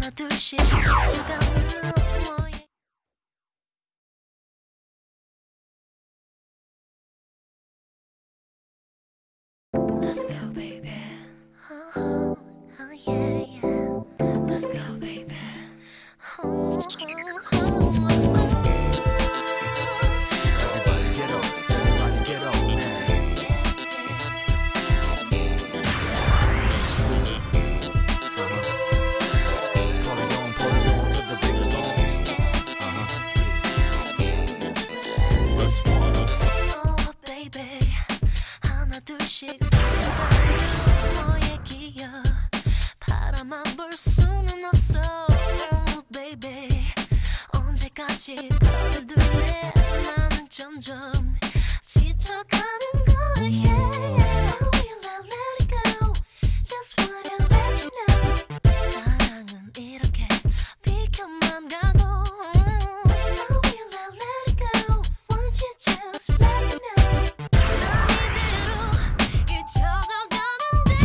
하나 둘씩 스쳐가는 너의 Let's go baby oh, oh yeah yeah Let's go baby oh, oh, oh, oh. Everybody get up, everybody get up, man. Pull it on to the big along. First one. Oh baby 하나 둘씩 스쳐가는 너의 기억 바라만 볼 수는 없어 oh baby 언제까지 거들둘래 나는 점점 지쳐가는 거야 yeah Will I let it go Just wanna let you know 사랑은 이렇게 비켜만 가고 Will I let it go Won't you just let me know 난 이대로 잊혀져가는데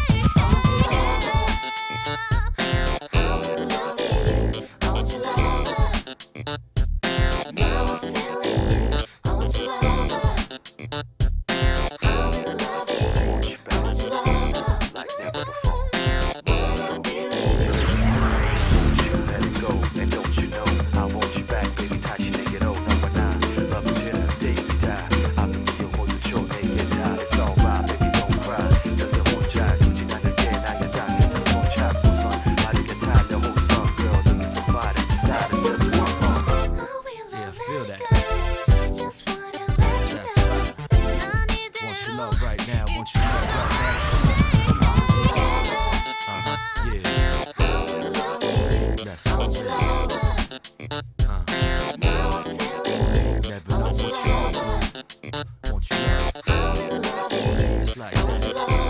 How will love you I want you lover Now I'm feeling you I want you lover How will love you I want you lover Like never before. Wanna be with you Let it go, and don't you know I want you back, baby. 다시 내게로 나와 나. Love till the day we die. 앞으로 호주초 내게 다. It's alright, baby, don't cry. 너는 혼자 두진 않을게 나의 땅에서 손 잡고선 빠르게 달려 호선. Girl, looking so fine inside of just one more. How will I Yeah, feel let that. it go Just wanna let you That's know right. 난 Want your 이대로 love right now, want your love right now. Yeah, How will love you that's so want you good. lover Now I'm feeling you Never know what you're through. Want your love. How will love you It's like want that. you lover